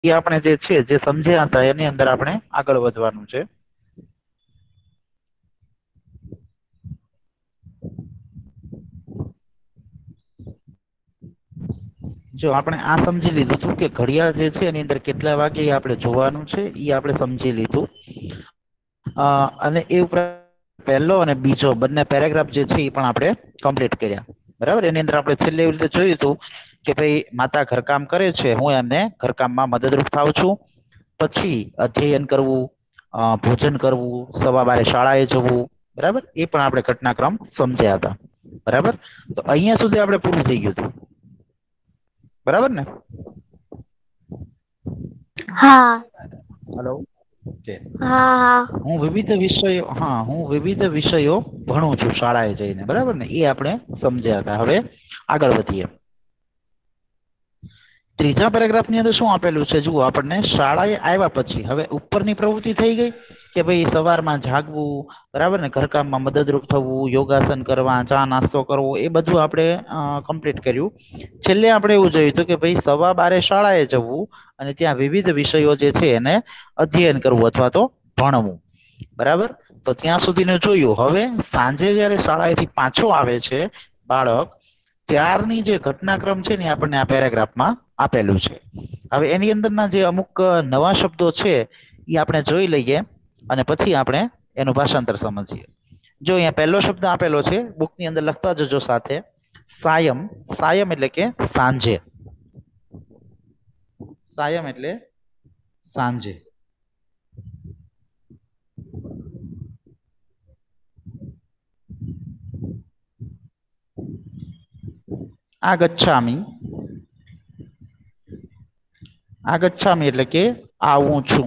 આપણે જે છે જે સમજ્યા હતા એની અંદર આપણે આગળ વધવાનું છે. જો આપણે આ સમજી લીધું હતું કે ઘડિયાળ જે છે એની અંદર કેટલા વાગે આપણે જોવાનું છે એ આપણે સમજી લીધું. અને એ ઉપરાંત પહેલો અને બીજો બંને પેરેગ્રાફ જે છે એ પણ આપણે કમ્પ્લીટ કર્યા. બરાબર. એની અંદર આપણે છેલ્લે એવી રીતે જોયું હતું કે ભાઈ માતા ઘરકામ કરે છે, હું એમને ઘરકામમાં મદદરૂપ થાઉં છું. પછી અધ્યયન કરવું, ભોજન કરવું, સવા બારે શાળાએ જવું. બરાબર. એ પણ આપણે ઘટનાક્રમ સમજ્યા હતા. બરાબર. તો અહીંયા સુધી આપણે પૂરું થઈ ગયું હતું. બરાબર ને? હા. હેલો. ઓકે. હા. હું વિવિધ વિષયો ભણું છું શાળાએ જઈને. બરાબર ને? એ આપણે સમજ્યા હતા. હવે આગળ વધીએ. ત્રીજા પેરેગ્રાફની અંદર શું આપેલું છે? જુઓ, આપણને શાળાએ આવ્યા પછી હવે ઉપરની પ્રવૃત્તિ થઈ ગઈ કે ભાઈ સવારમાં જાગવું, બરાબર ને, ઘરકામમાં મદદરૂપ થવું, યોગાસન કરવા, ચા નાસ્તો કરવો, એ બધું આપણે કમ્પ્લીટ કર્યું. છેલ્લે આપણે એવું જોયું હતું કે ભાઈ સવા બારે શાળાએ જવું અને ત્યાં વિવિધ વિષયો જે છે એને અધ્યયન કરવું અથવા તો ભણવું. બરાબર. તો ત્યાં સુધીનું જોયું. હવે સાંજે જયારે શાળાએથી પાછો આવે છે બાળક, ત્યારની જે ઘટનાક્રમ છે ને આપણને આ પેરેગ્રાફમાં આપેલું છે. હવે એની અંદરના જે અમુક નવા શબ્દો છે એ આપણે જોઈ લઈએ અને પછી આપણે એનું ભાષાંતર સમજીએ. જો અહીંયા પહેલો શબ્દ આપેલો છે, બુકની અંદર લખતા જજો સાથે. સાયમ. સાયમ એટલે કે સાંજે. સાયમ એટલે સાંજે. આગચ્છામિ. આગચ્છામિ એટલે કે આવું છું.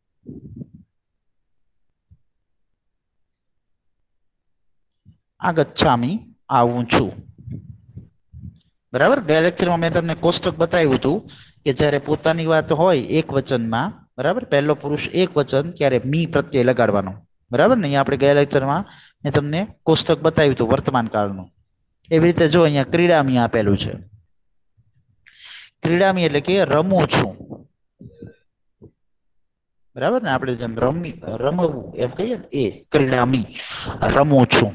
આગચ્છામિ આવું છું. બરાબર. ગયા લેક્ચરમાં મેં તમને કોષ્ટક બતાવ્યું હતું કે જ્યારે પોતાની વાત હોય એક વચનમાં, બરાબર, પહેલો પુરુષ એક વચન, ત્યારે મી પ્રત્યય લગાડવાનો. બરાબર ને? અહીંયા આપણે ગયા લેક્ચરમાં મેં તમને કોષ્ટક બતાવ્યું હતું વર્તમાન કાળનું. એવી રીતે જો અહીંયા ક્રીડામી આપેલું છે. ક્રીડામી એટલે કે રમું છું. બરાબર ને? આપણે જેમ રમવું એમ કહીએ ને, એ ક્રીડામી, રમું છું.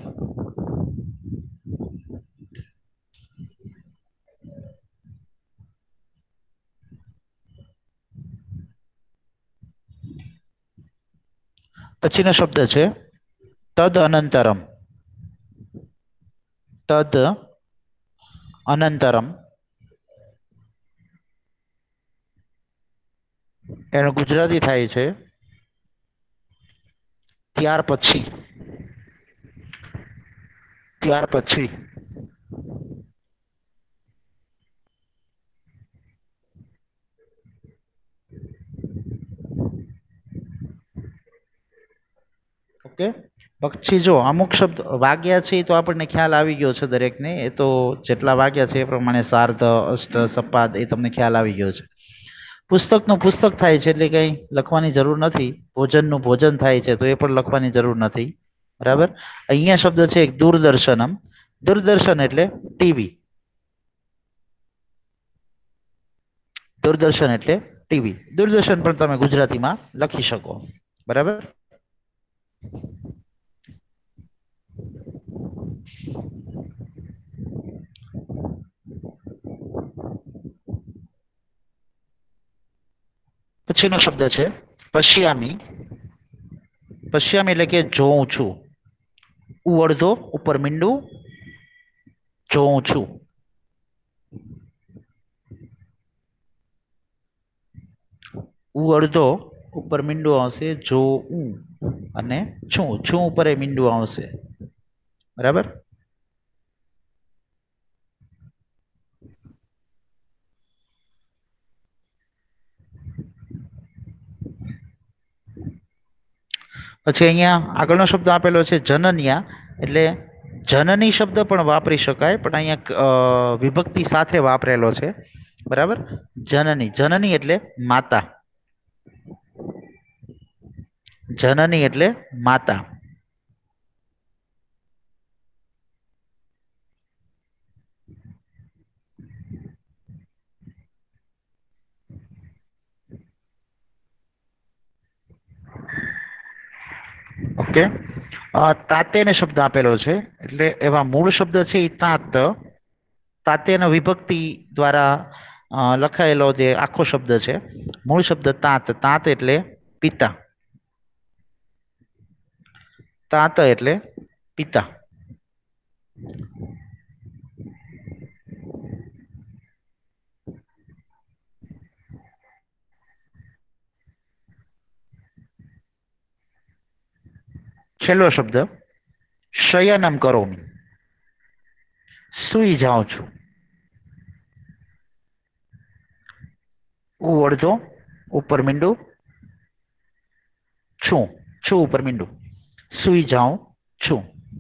પછીનો શબ્દ છે તદ અનંતરમ. તદ અનંતરમ. એનું ગુજરાતી થાય છે ત્યાર પછી. ત્યાર પછી. ઓકે. પછી જો અમુક શબ્દ વાગ્યા છે તો આપણને ખ્યાલ આવી ગયો છે દરેકને. એ તો જેટલા વાગ્યા છે એ પ્રમાણે સાર્ધ, અષ્ટ, સપાદ એ તમને ખ્યાલ આવી ગયો છે. પુસ્તકનું પુસ્તક થાય છે એટલે કંઈ લખવાની જરૂર નથી. ભોજનનું ભોજન થાય છે તો એ પણ લખવાની જરૂર નથી. બરાબર. અહીંયા શબ્દ છે એક દૂરદર્શનમ. દૂરદર્શન એટલે ટીવી. દૂરદર્શન એટલે ટીવી. દૂરદર્શન પણ તમે ગુજરાતીમાં લખી શકો. બરાબર. પછીનો શબ્દ છે પશ્યામી. પશ્યામી એટલે કે જોઉં છું. ઉ અડધો ઉપર મીંડું, જોઉં છું. ઉ અડધો ઉપર મીંડું આવશે, જોઉં, અને છું. છું ઉપર એ મીંડું આવશે. બરાબર. પછી અહીંયા આગળનો શબ્દ આપેલો છે જનન્યા. એટલે જનની શબ્દ પણ વાપરી શકાય, પણ અહીંયા વિભક્તિ સાથે વાપરેલો છે. બરાબર. જનની. જનની એટલે માતા. જનની એટલે માતા. ઓકે. તાતે ને શબ્દ આપેલો છે એટલે એવા મૂળ શબ્દ છે એ તાત. તાતેના વિભક્તિ દ્વારા લખાયેલો જે આખો શબ્દ છે મૂળ શબ્દ તાત. તાત એટલે પિતા. તાત એટલે પિતા. છેલ્લો શબ્દ શયનમ કરોમિ. સુઈ જાઉં છું. ઉ અડધો ઉપર મીંડું છું. છું ઉપર મીંડું. સુઈ જાઉં છું.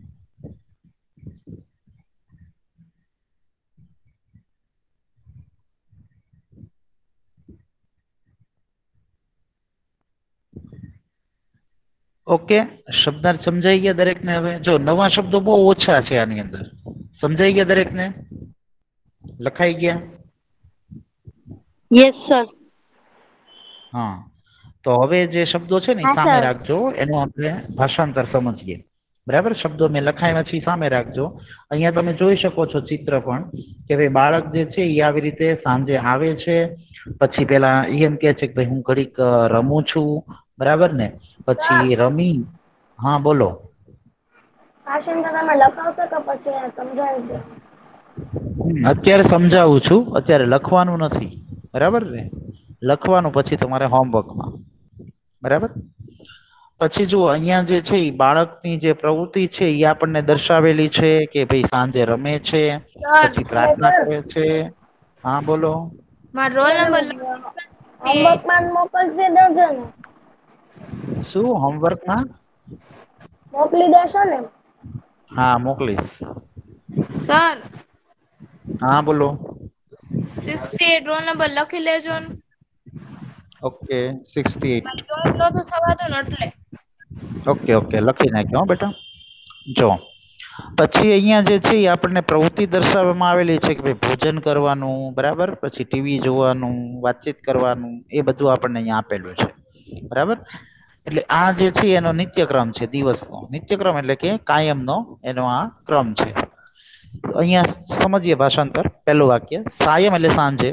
ઓકે. શબ્દાર્થ સમજાઈ ગયા દરેકને? હવે જો નવા શબ્દો બહુ ઓછા છે આની અંદર. સમજાઈ ગયા દરેકને? લખાઈ ગયા? Yes sir. હા. તો હવે જે શબ્દો છે ને હા, સામે સર. રાખજો, એનું આપણે ભાષાંતર સમજીએ. બરાબર? શબ્દો મેં લખાયા છે સામે રાખજો. અહીંયા તમે જોઈ શકો છો ચિત્ર પણ કે ભાઈ બાળક જે છે એ આવી રીતે સાંજે આવે છે, પછી પેલા એમ કે છે કે ભાઈ હું ઘડીક રમું છું. બરાબર ને? પછી રમી. હા બોલો. ભાષાંતર તમે લખાવશો કે પછી સમજાવી દો? અત્યારે સમજાવું છું, અત્યારે લખવાનું નથી. બરાબર ને? લખવાનું પછી તમારે હોમવર્કમાં. બરાબર? પછી જુઓ અહીંયા જે છે એ બાળકની જે પ્રવૃત્તિ છે એ આપણને દર્શાવેલી છે કે ભાઈ સાંજે રમે છે, પછી પ્રાર્થના કરે છે. હા બોલો. મારો રોલ નંબર હોમવર્કમાં મોકલશે દેજો ને? શું હોમવર્કમાં? મોકલી દેશો ને? હા મોકલીશ. સર હા બોલો. 68 રોલ નંબર લખી લેજો ને. ઓકે 68. જોબ નહોતું થવાતું ને એટલે. ઓકે ઓકે લખી નાખ્યો હો બેટા. જો પછી અહીંયા જે છે એ આપણને પ્રવૃત્તિ દર્શાવવામાં આવેલી છે કે ભાઈ ભોજન કરવાનું, બરાબર, પછી ટીવી જોવાનું, વાતચીત કરવાનું, એ બધું આપણને અહીંયા આપેલું છે. બરાબર? એટલે આ જે છે એનો નિત્યક્રમ છે, દિવસનો નિત્યક્રમ એટલે કે કાયમનો એનો આ ક્રમ છે. અહીંયા સમજીએ ભાષાંતર. પહેલું વાક્ય સાયમ એટલે સાંજે,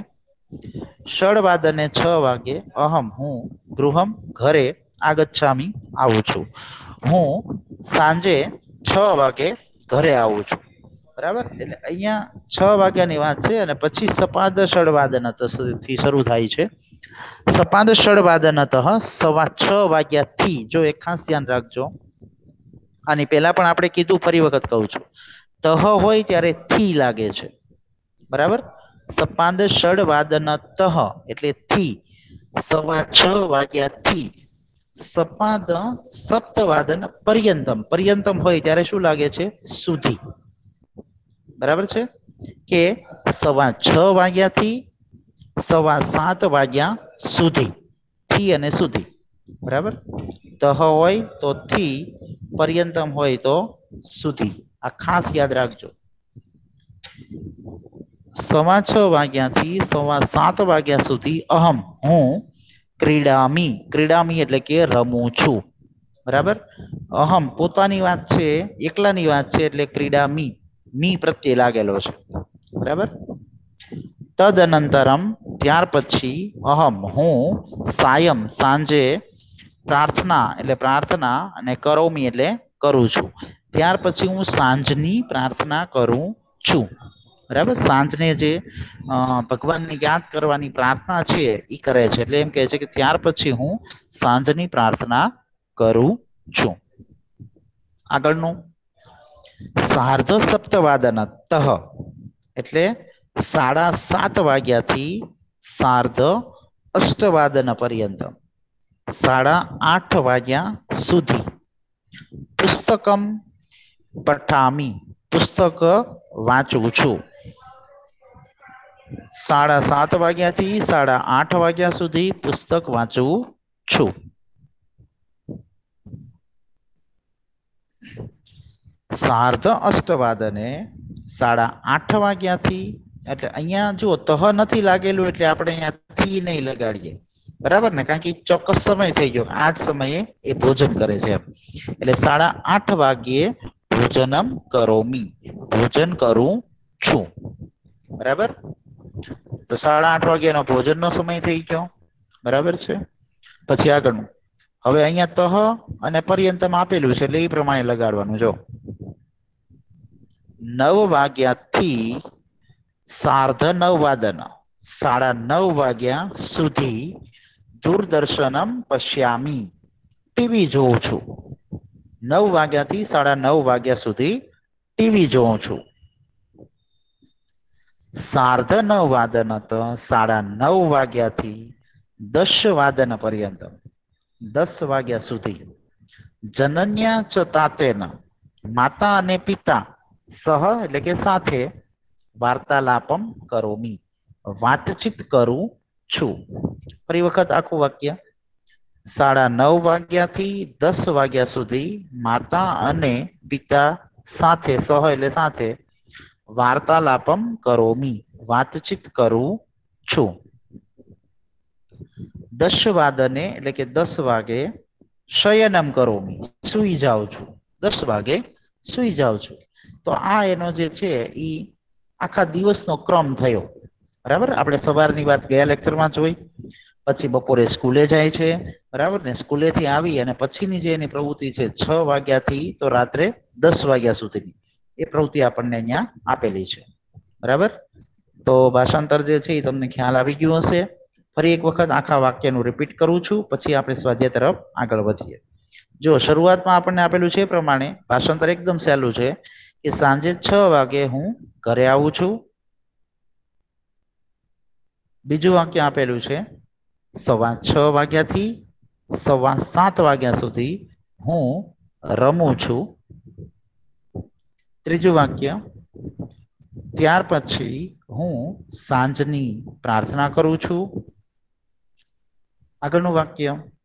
ષડવાદને 6 વાગે, અહમ હું, ગૃહમ ઘરે, આગચ્છામિ આવું છું. હું સાંજે 6 વાગે ઘરે આવું છું. બરાબર? એટલે અહીંયા 6 વાગ્યાની વાત છે અને પછી સપાદ ષડવાદનત થી શરૂ થાય છે. સપાદ ષડવાદનત 6:15 વાગ્યાથી. જો એક ખાસ ધ્યાન રાખજો, આની પહેલા પણ આપણે કીધું, ફરી વખત કહું છું, તહ હોય ત્યારે થી લાગે છે. બરાબર? સપાદ ષડવાદનત એટલે થી, 6:15 વાગ્યાથી. સપાદ સપ્તવાદન પર્યંતમ. પર્યંતમ હોય ત્યારે શું લાગે છે? સુધી. બરાબર છે? કે 6:15 વાગ્યાથી 7:15 વાગ્યા સુધી. થી અને સુધી. બરાબર? તહ હોય તો થી, પર્યંતમ હોય તો સુધી. આ ખાસ યાદ રાખજો. 6:15 વાગ્યાથી 7:15 વાગ્યા સુધી અહમ હું, ક્રીડામી. ક્રીડામી એટલે કે રમું છું. બરાબર? અહમ પોતાની વાત છે, એકલાની વાત છે એટલે ક્રીડામી. મી પ્રત્યે લાગેલો છે. બરાબર? તદનંતરમ ત્યાર પછી અહમ હું, સાયમ સાંજે, પ્રાર્થના એટલે પ્રાર્થના, અને કરોમી એટલે કરું છું. ત્યાર પછી હું સાંજની પ્રાર્થના કરું છું. બરાબર? સાંજને જે ભગવાનને યાદ કરવાની પ્રાર્થના છે એ કરે છે. એટલે એમ કહે છે કે ત્યાર પછી હું સાંજની પ્રાર્થના કરું છું. આગળનું સાર્ધ સપ્તવાદનત એટલે 7:30 વાગ્યાથી સાર્ધ અષ્ટવાદન પર્યંતમ. 8:30 વાગ્યા સુધી. પુસ્તકમ પઠામી. પુસ્તક વાંચું છું. 7:30 વાગ્યાથી 8:30 વાગ્યા સુધી પુસ્તક વાંચું છું. સાર્ધ અષ્ટવાદને 8:30 વાગ્યાથી, એટલે અહીંયા જુઓ તહ નથી લાગેલું એટલે આપણે અહીંયા થી નહીં લગાડીએ. बराबर ने, कारण के चौक्कस समय थई गयो, आ ज समये ए भोजन करे छे एम। એટલે 8:30 વાગ્યે ભોજનમ કરોમી, ભોજન કરું છું, બરાબર। તો 8:30 વાગ્યાનો ભોજનનો સમય થઈ ગયો, બરાબર છે। પછી આગળનું, હવે અહીંયા તહ અને પર્યંતમ આપેલું છે એટલે એ પ્રમાણે લગાડવાનું। જો 9 વાગ્યાથી 9:30 વાદન, 9:30 વાગ્યા સુધી દૂરદર્શનમ પશ્યામી, ટીવી જોઉં છું। 9 વાગ્યાથી 9:30 વાગ્યા સુધી ટીવી જોઉં છું। 9:30 વાદન તો 9:30 વાગ્યાથી 10 વાદન પર્યંતમ, 10 વાગ્યા સુધી જનન્યા ચ તાતેન, માતા અને પિતા સહ એટલે કે સાથે વાર્તાલાપમ કરોમી, વાતચીત કરું છું। ફરી વખત આખું વાક્ય, 9:30 વાગ્યાથી 10 વાગ્યા સુધી માતા અને પિતા સાથે સહ એટલે સાથે વાર્તાલાપમ કરોમી, વાતચીત કરું છું। 10 વાદને એટલે કે 10 વાગે શયનમ કરોમી, સુઈ જાઉં છું, 10 વાગે સુઈ જાઉં છું। તો આ એનો જે છે ઈ આખા દિવસનો ક્રમ થયો, બરાબર। આપણે સવારની વાત ગયા લેક્ચરમાં જોઈ, પછી બપોરે સ્કૂલે જાય છે, બરાબર ને, સ્કૂલેથી આવી અને પછીની જે એની પ્રવૃત્તિ છે 6 વાગ્યાથી તો રાત્રે 10 વાગ્યા સુધીની એ પ્રવૃત્તિ આપણને અહીંયા આપેલી છે, બરાબર। તો ભાષાંતર જે છે એ તમને ખ્યાલ આવી ગયો હશે। ફરી એક વખત આખા વાક્યનું રિપીટ કરું છું, પછી આપણે સ્વાધ્યાય તરફ આગળ વધીએ। જો શરૂઆતમાં આપણને આપેલું છે એ પ્રમાણે ભાષાંતર એકદમ સહેલું છે કે સાંજે 6 વાગે હું ઘરે આવું છું। બીજું વાક્ય આપેલું છે 6:15 વાગ્યાથી 7:15 વાગ્યા સુધી હું રમું છું। ત્રીજું વાક્ય, ત્યાર પછી હું સાંજની પ્રાર્થના કરું છું। આગળનું વાક્ય,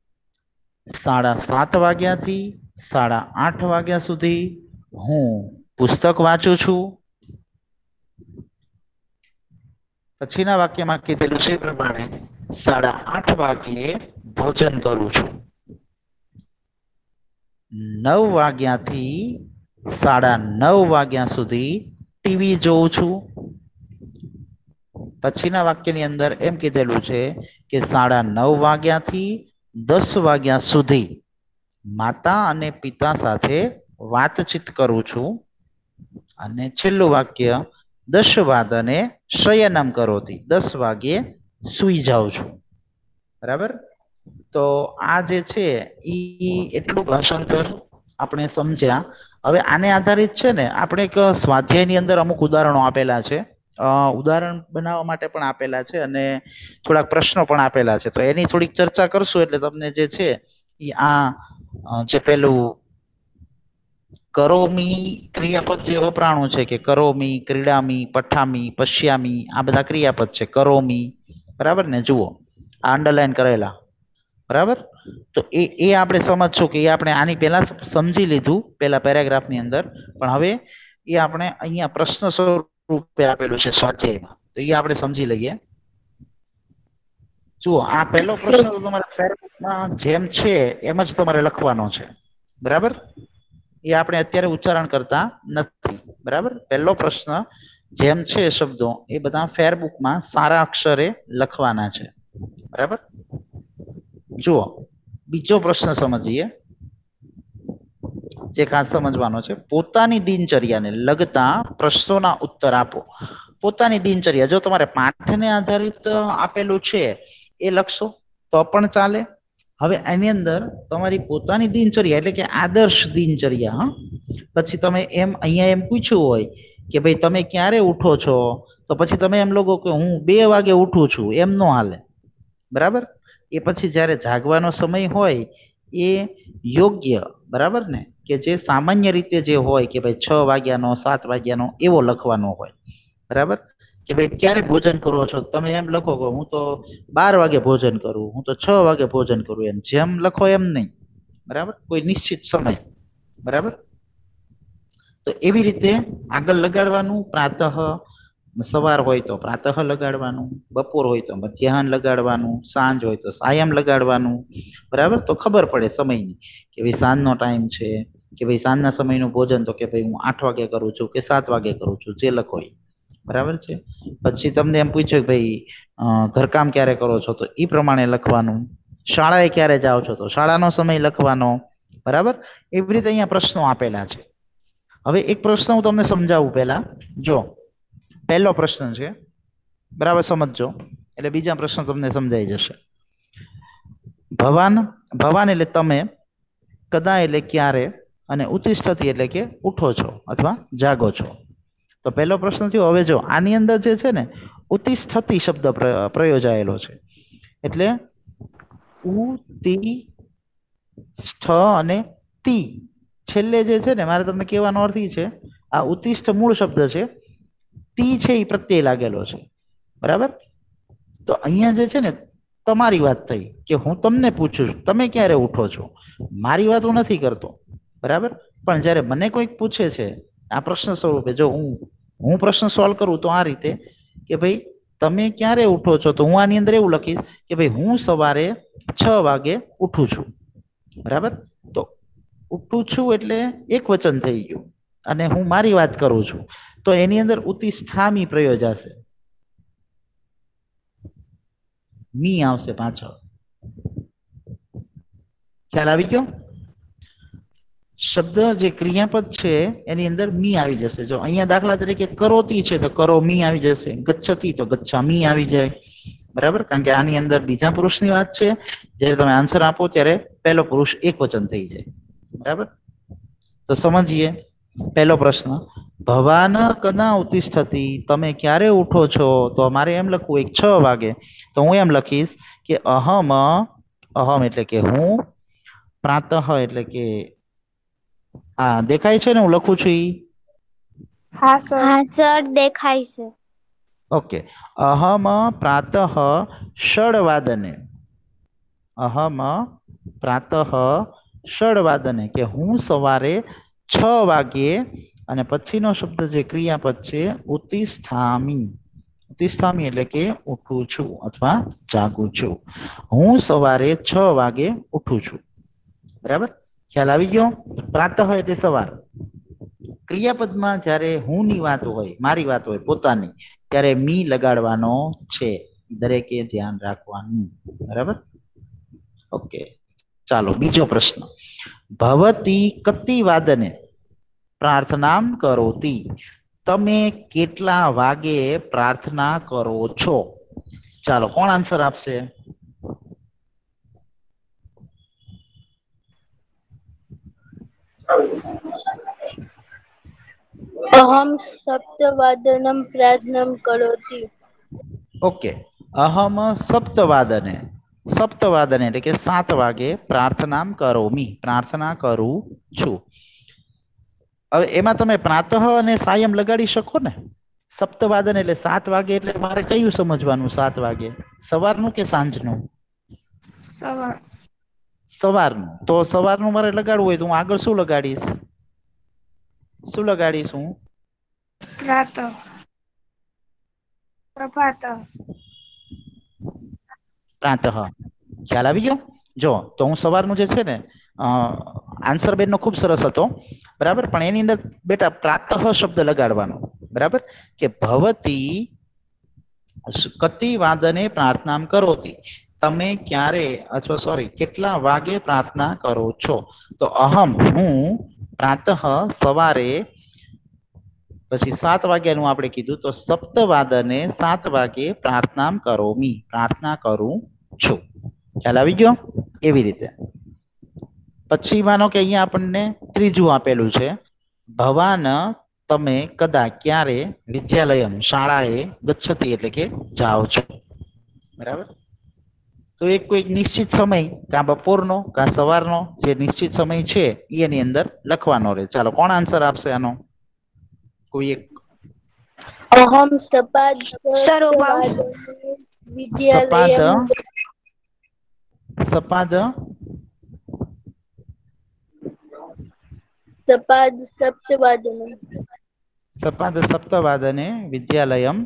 7:30 વાગ્યાથી 8:30 વાગ્યા સુધી હું પુસ્તક વાંચું છું। પછીના વાક્યમાં કીધેલું છે પ્રમાણે 8:30 વાગ્યે ભોજન કરું છું। 9 વાગ્યાથી 9:30 વાગ્યા સુધી ટીવી જોઉં છું। પછીના વાક્યની અંદર એમ કીધેલું છે કે 9:30 વાગ્યાથી 10 વાગ્યા સુધી માતા અને પિતા સાથે વાતચીત કરું છું। અને છેલ્લું વાક્ય, 10 વાદને શયનમ કરોતિ, 10 વાગ્યે સુઈ જાઉં છું, બરાબર। તો આ જે છે ઈ એટલું ભાષાંતર આપણે સમજ્યા। હવે આને આધારિત છે ને આપણે એક સ્વાધ્યાયની અંદર અમુક ઉદાહરણો આપેલા છે, ઉદાહરણ બનાવવા માટે પણ આપેલા છે અને થોડાક પ્રશ્નો પણ આપેલા છે, તો એની થોડીક ચર્ચા કરશું એટલે તમને જે છે ઈ આ જે પેલું કરોમી ક્રિયાપદ જે વપરાણું છે કે કરોમી, ક્રીડામી, પઠામી, પશ્યામી, આ બધા ક્રિયાપદ છે। કરોમી, બરાબર ને, જુઓ આ અંડરલાઈન કરેલા, બરાબર। તો એ આપણે સમજશું કે એ આપણે આની પહેલા સમજી લીધું પહેલા પેરેગ્રાફની અંદર, પણ હવે એ આપણે અહીંયા પ્રશ્ન સ્વરૂપે આપેલું છે સ્વાધ્યાયમાં, તો એ આપણે સમજી લઈએ। જુઓ આ પહેલો પ્રશ્ન તો તમારા પેરેગ્રાફમાં જેમ છે એમ જ તમારે લખવાનો છે, બરાબર। એ આપણે અત્યારે ઉચ્ચારણ કરતા નથી, બરાબર। પહેલો પ્રશ્ન જેમ છે શબ્દો એ બધા ફેરબુકમાં સારા અક્ષરે લખવાના છે, બરાબર। જુઓ બીજો પ્રશ્ન સમજીએ જે ખાસ સમજવાનો છે, પોતાની દિનચર્યાને લગતા પ્રશ્નોના ઉત્તર આપો। પોતાની દિનચર્યા, જો તમારે પાઠને આધારિત આપેલું છે એ લખશો તો પણ ચાલે। હવે એની અંદર તમારી પોતાની દિનચર્યા એટલે કે આદર્શ દિનચર્યા, પછી તમે એમ અહીંયા એમ પૂછ્યું હોય કે ભાઈ તમે ક્યારે ઉઠો છો, તો પછી તમે એમ લોકો કે હું 2 વાગે ઉઠું છું, એમ ન હાલે, બરાબર। એ પછી જ્યારે જાગવાનો સમય હોય એ યોગ્ય, બરાબર ને, કે જે સામાન્ય રીતે જે હોય કે ભાઈ 6 વાગ્યાનો 7 વાગ્યાનો એવો લખવાનો હોય, બરાબર। કે ભાઈ ક્યારે ભોજન કરો છો, તમે એમ લખો કે હું તો 12 વાગે ભોજન કરું, હું તો 6 વાગે ભોજન કરું, એમ જેમ લખો એમ નહીં, બરાબર, કોઈ નિશ્ચિત સમય, બરાબર। તો એવી રીતે આગળ લગાડવાનું, પ્રાતઃ સવાર હોય તો પ્રાતઃ લગાડવાનું, બપોર હોય તો મધ્યાહન લગાડવાનું, સાંજ હોય તો સાયમ લગાડવાનું, બરાબર? તો ખબર પડે સમયની કે ભાઈ સાંજનો ટાઈમ છે, કે ભાઈ સાંજના સમયનું ભોજન તો કે ભાઈ હું 8 વાગે કરું છું કે 7 વાગે કરું છું, જે લખો એ, બરાબર છે. પછી તમને એમ પૂછ્યું કે ભાઈ ઘરકામ ક્યારે કરો છો, તો એ પ્રમાણે લખવાનું. શાળાએ ક્યારે જાઓ છો, તો શાળાનો સમય લખવાનો, બરાબર? એવી રીતે અહીંયા પ્રશ્નો આપેલા છે. હવે એક પ્રશ્ન હું તમને સમજાવું પહેલા. જો પહેલો પ્રશ્ન છે, બરાબર સમજજો, એટલે બીજા પ્રશ્ન તમને સમજાઈ જશે. ભવાન, ભવાન એટલે તમે, કદા એટલે ક્યારે, અને ઉત્તિષ્ઠતિ એટલે કે ઉઠો છો અથવા જાગો છો. તો પહેલો પ્રશ્ન થયો. હવે જો આની અંદર જે છે ને ઉત્તિષ્ઠતિ શબ્દ પ્રયોજાયેલો છે, એટલે ઉ તી સ્થ અને તી છેલ્લે જે છે ને, મારે તમને કહેવાનો અર્થ એ છે, આ ઉત્તિષ્ઠ મૂળ શબ્દ છે, તી છે એ પ્રત્યય લાગેલો છે, બરાબર? તો અહીંયા જે છે ને તમારી વાત થઈ કે હું તમને પૂછું છું તમે ક્યારે ઉઠો છો, મારી વાત હું નથી કરતો, બરાબર? પણ જ્યારે મને કોઈક પૂછે છે આ પ્રશ્ન સ્વરૂપે, જો હું પ્રશ્ન સોલ્વ કરું તો આ રીતે કે ભાઈ તમે ક્યારે ઉઠો છો, તો હું આની અંદર એવું લખીશ કે ભાઈ હું સવારે 6 વાગે ઉઠું છું, બરાબર? તો ઉઠું છું એટલે એક વચન થઈ ગયું, અને હું મારી વાત કરું છું, તો એની અંદર ઉત્તિષ્ઠામી પ્રયોજાશે, મી આવશે પાછળ. ખ્યાલ આવી ગયો? શબ્દ જે ક્રિયાપદ છે એની અંદર મી આવી જશે. જો અહીંયા દાખલા તરીકે કરોતી છે તો કરો મી આવી જશે, ગચ્છતી તો ગચ્છામી આવી જાય, બરાબર? કારણ કે આની અંદર બીજા પુરુષની વાત છે. જ્યારે તમે આન્સર આપો ત્યારે પહેલો પુરુષ એક વચન થઈ જાય, બરાબર? તો સમજીએ પહેલો પ્રશ્ન. ભવાન કદા ઉત્તિષ્ઠતિ, તમે ક્યારે ઉઠો છો, તો મારે એમ લખવું એક 6 વાગે, તો હું એમ લખીશ કે અહમ, અહમ એટલે કે હું, પ્રાતઃ એટલે કે હા દેખાય છે ને હું લખું છું ઈ? હા સર. હા સર, દેખાય છે. ઓકે. અહમ પ્રાતઃ ષડવાદને, અહમ પ્રાતઃ ષડવાદને, કે હું સવારે 6 વાગ્યે, અને પછીનો શબ્દ જે ક્રિયાપદ છે ઉત્તિષ્ઠામી, ઉત્તિષ્ઠામી એટલે કે ઉઠું છું અથવા જાગું છું. હું સવારે 6 વાગે ઉઠું છું, બરાબર? ખ્યાલ આવી ગયો? પ્રાતઃ એટલે સવાર. ક્રિયાપદમાં જ્યારે હું ની વાત હોય, મારી વાત હોય પોતાની, ત્યારે મી લગાડવાનો છે, દરેકે ધ્યાન રાખવાનું, બરાબર? ઓકે, ચાલો બીજો પ્રશ્ન. ભવતી કતિ વાદને પ્રાર્થનામ કરોતિ, તમે કેટલા વાગે પ્રાર્થના કરો છો? ચાલો કોણ આન્સર આપશે? अहम सप्तवादनम प्रार्थनाम करोति. ઓકે, અહમ સપ્તવાદને, સપ્તવાદને એટલે કે 7 વાગે પ્રાર્થનામ કરોમી, પ્રાર્થના કરું છું. હવે એમાં તમે પ્રાતઃ અને સાયમ લગાડી શકો ને. સપ્તવાદન એટલે 7 વાગે, એટલે મારે કયું સમજવાનું? 7 વાગે સવારનું કે સાંજનું? સવાર. સવારનું. તો સવારનું મારે લગાડવું હોય તો હું આગળ શું લગાડીશ? શું લગાડીશ હું? પ્રાતઃ. પ્રભાત. પ્રાતઃ. ખ્યાલ આવી ગયો? જો તો હું સવારનું જે છે ને, આન્સર બેનનો ખૂબ સરસ હતો, બરાબર? પણ એની અંદર બેટા પ્રાતઃ શબ્દ લગાડવાનો, બરાબર? કે ભવતી કતિ વાદને પ્રાર્થનામ કરોતિ, તમે ક્યારે અથવા સોરી કેટલા વાગે પ્રાર્થના કરો છો? તો અહમ હું, પ્રાતઃ સવારે, પછી 7 વાગ્યાનું આપણે કીધું, તો સપ્તવાદને 7 વાગે પ્રાર્થનામ કરોમી, પ્રાર્થના કરું છું. ખ્યાલ આવી ગયો? એવી રીતે પછી માનો કે અહીંયા આપણને ત્રીજું આપેલું છે, ભવાન તમે કદા ક્યારે વિદ્યાલયમ શાળાએ ગચ્છતિ એટલે કે જાઓ છો, બરાબર? તો એક કોઈક નિશ્ચિત સમય, કાં બપોરનો કાં સવારનો, જે નિશ્ચિત સમય છે એની અંદર લખવાનો રહે. ચાલો કોણ આન્સર આપશે આનો? કોઈ એક? अहम सपाद સર ઉભા. विद्यालयम સપાદ सपाद सप्तवादनम સપાદ સપ્તવાદને વિદ્યાલયમ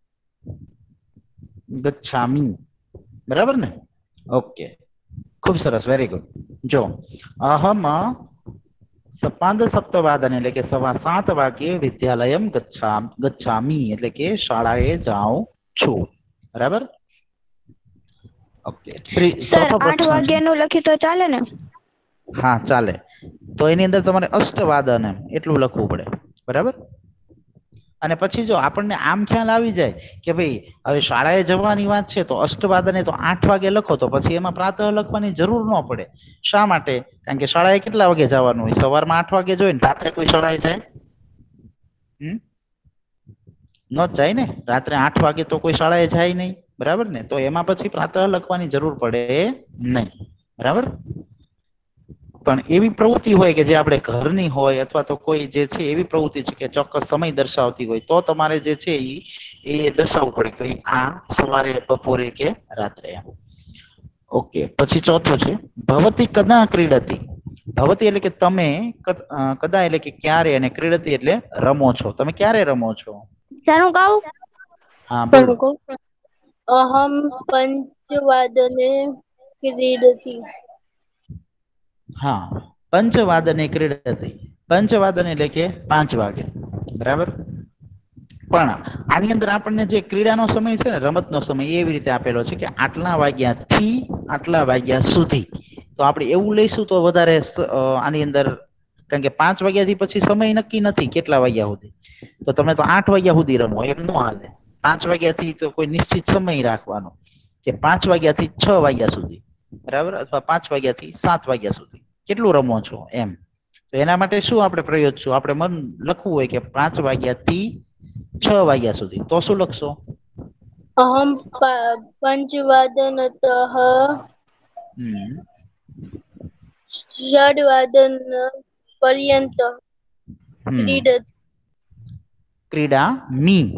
ગચ્છામિ, બરાબર ને? ઓકે, ખૂબ સરસ, વેરી ગુડ. જો અહમ સપાદ સપ્તવાદને એટલે કે 7:15 વાગ્યે વિદ્યાલયમ ગચ્છામિ એટલે કે શાળાએ જાઉં છું, બરાબર? ઓકે. સર 8 વાગ્યાનું લખી તો ચાલે ને? હા ચાલે. તો એની અંદર તમારે અષ્ટવાદન એટલું લખવું પડે, બરાબર? અને પછી જો આપણને આમ ખ્યાલ આવી જાય કે ભાઈ હવે શાળાએ જવાની વાત છે તો અષ્ટવાદને તો 8 વાગે લખો, તો પછી એમાં પ્રાતઃ લખવાની જરૂર ન પડે. શા માટે? કારણ કે શાળાએ કેટલા વાગે જવાનું હોય? સવારમાં 8 વાગે જોઈએ ને રાત્રે કોઈ શાળાએ જાય? ન જ જાય ને. રાત્રે 8 વાગે તો કોઈ શાળાએ જાય નહીં, બરાબર ને? તો એમાં પછી પ્રાતઃ લખવાની જરૂર પડે નહીં, બરાબર? પણ એવી પ્રવૃત્તિ હોય કે જે આપણે ઘરની હોય અથવા તો કોઈ જે છે એવી પ્રવૃત્તિ છે કે ચોક્કસ સમય દર્શાવતી હોય તો તમારે જે છે એ દર્શાવવું પડે કે આ સવારે, બપોરે કે રાત્રે. ઓકે. પછી ચોથું છે ભવતી કદા ક્રીડતી. ભવતી એટલે કે તમે, કદા એટલે કે ક્યારે, અને ક્રીડતી એટલે રમો છો. તમે ક્યારે રમો છો? જાણું કહું? હા બોલો. અહમ પંચવાદને ક્રીડતી. હા, પંચવાદને ક્રીડતી. પંચવાદન એટલે કે 5 વાગે, બરાબર? પણ આની અંદર આપણને જે ક્રીડાનો સમય છે ને, રમતનો સમય એવી રીતે આપેલો છે કે આટલા વાગ્યાથી આટલા વાગ્યા સુધી. તો આપણે એવું લઈશું તો વધારે આની અંદર, કારણ કે 5 વાગ્યાથી પછી સમય નક્કી નથી કેટલા વાગ્યા સુધી. તો તમે તો 8 વાગ્યા સુધી રમો એમ ન હાલે. 5 વાગ્યાથી તો કોઈ નિશ્ચિત સમય રાખવાનો કે 5 વાગ્યાથી 6 વાગ્યા સુધી, બરાબર? અથવા 5 વાગ્યાથી 7 વાગ્યા સુધી કેટલું રમો છો એમ. તો એના માટે શું આપણે પ્રયોગ છું? આપણે મન લખવું હોય કે 5 વાગ્યાથી 6 વાગ્યા સુધી, તો શું લખશો? અહમ પંચવાદનતઃ ષડવાદન પર્યંત ક્રીડામિ.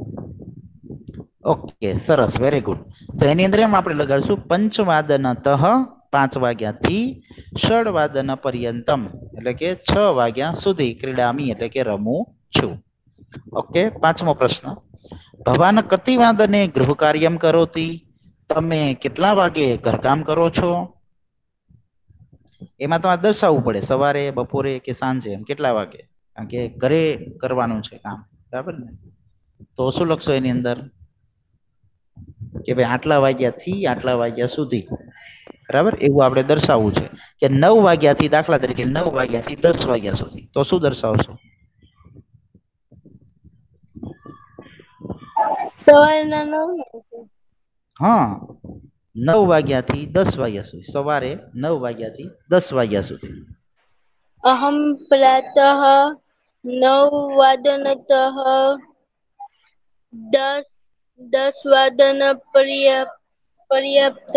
ઓકે, સરસ, વેરી ગુડ. તો એની અંદર એમ આપણે લગાડશું પંચવાદનતઃ 5 વાગ્યાથી ષડવાદન પર્યંતમ એટલે કે 6 વાગ્યા સુધી ક્રીડામિ એટલે કે રમું છું. ઓકે. 5મો પ્રશ્ન ભવાન કતિ વાદને ગૃહ કાર્યમ કરોતિ. તમે કેટલા વાગે ઘરકામ કરો છો? એમાં તમારે દર્શાવવું પડે સવારે, બપોરે કે સાંજે, એમ કેટલા વાગે, કારણ કે ઘરે કરવાનું છે કામ, બરાબર ને? તો શું લખશો એની અંદર? કે ભાઈ આટલા વાગ્યાથી આટલા વાગ્યા સુધી, બરાબર? એવું આપણે દર્શાવવું છે. કે 9 વાગ્યાથી, દાખલા તરીકે 9 વાગ્યાથી 10 વાગ્યા સુધી, તો શું દર્શાવશો? સવારના 9. હા, 9 વાગ્યાથી 10 વાગ્યા સુધી, સવારે 9 વાગ્યાથી 10 વાગ્યા સુધી. અહમ પ્રાતઃ 9 વાદનતઃ 10 વાદન પર્યાપ્ત